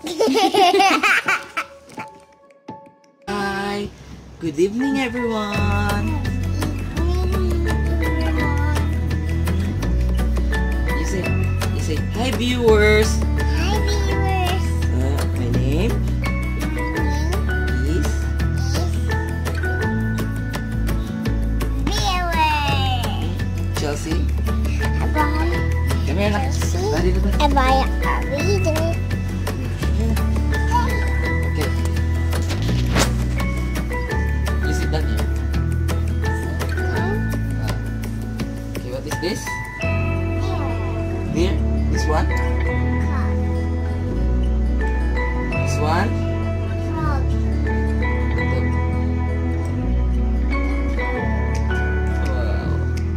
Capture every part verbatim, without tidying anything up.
Hi, good evening everyone. You say, you say, hi viewers. Hi viewers. Uh, my name is Chelsea. Abaya. Come here na. Bali na ba? Abaya. Reader. Okay. You sit down here. Uh, okay, what is this? Here? This one? This one? Frog. Wow.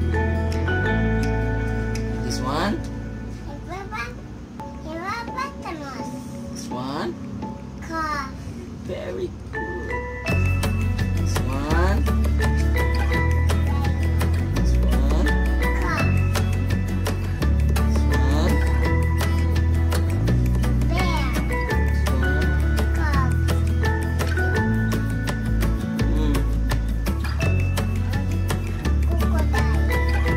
This one? This one? Car. Very good. This one? This one? Car. This one? Bear. This one? Car. Mm. Crocodile.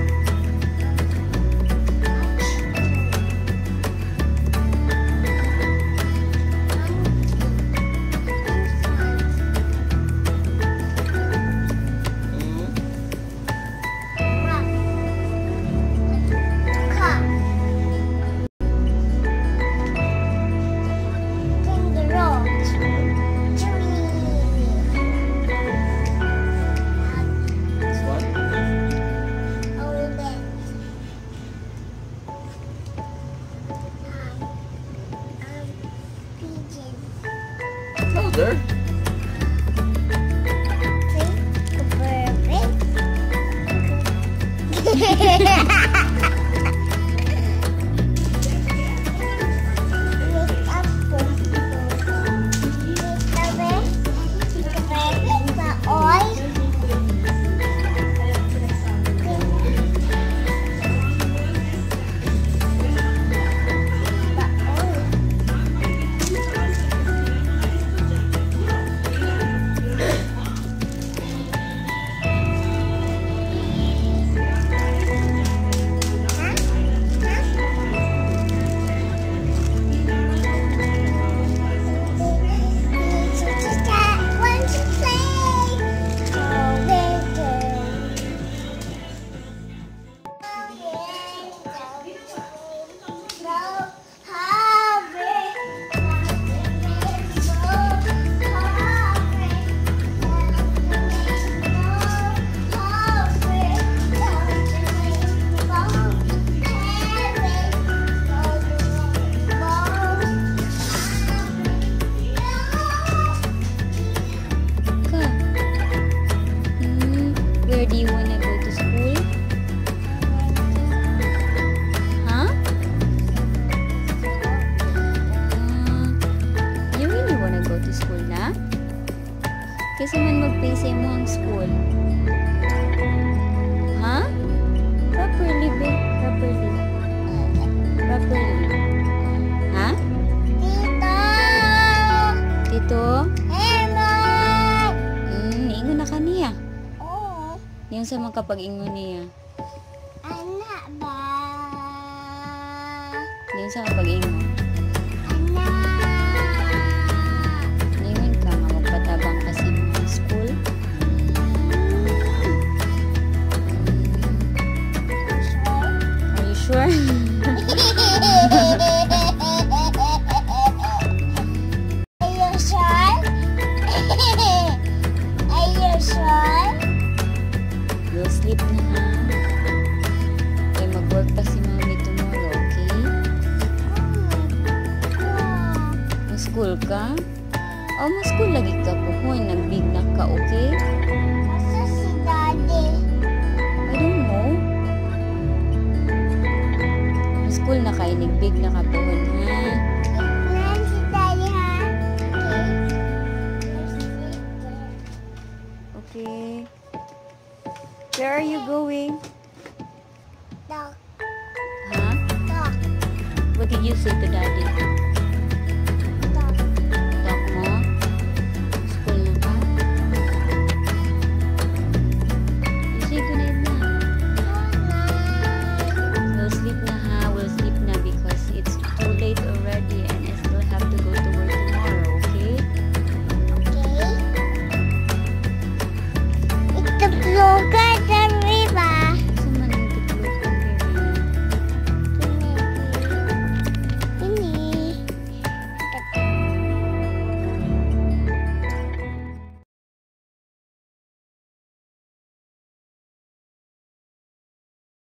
Mm. Rat. Car. Kangaroo. Tree. This one? Elephant. Um, pigeon. Louder. Where do you want to go to school? Huh? Uh, you really want to go to school na? Kasi man mag-pay sa mo ang school. Huh? Properly, be. Properly. Properly. Ha? Tito! Tito? Herman! Hmm, ingon na ka niya. Oo. Yung sa mga kapag-ingon niya. Anak ba? Yung sa kapag-ingon. Anak! Ngayon ka nga magpatabang kasi mga school. Are you sure? Are you sure? Are you sure? Go sleep na ha. Okay, mag-work pa si mommy tomorrow, okay? Mag-school ka? O, mag-school lagi ka po. Hoy, nag-big na ka, okay? Asa si Daddy? I don't know. Mag-school na kayo, nag-big na ka po, ha?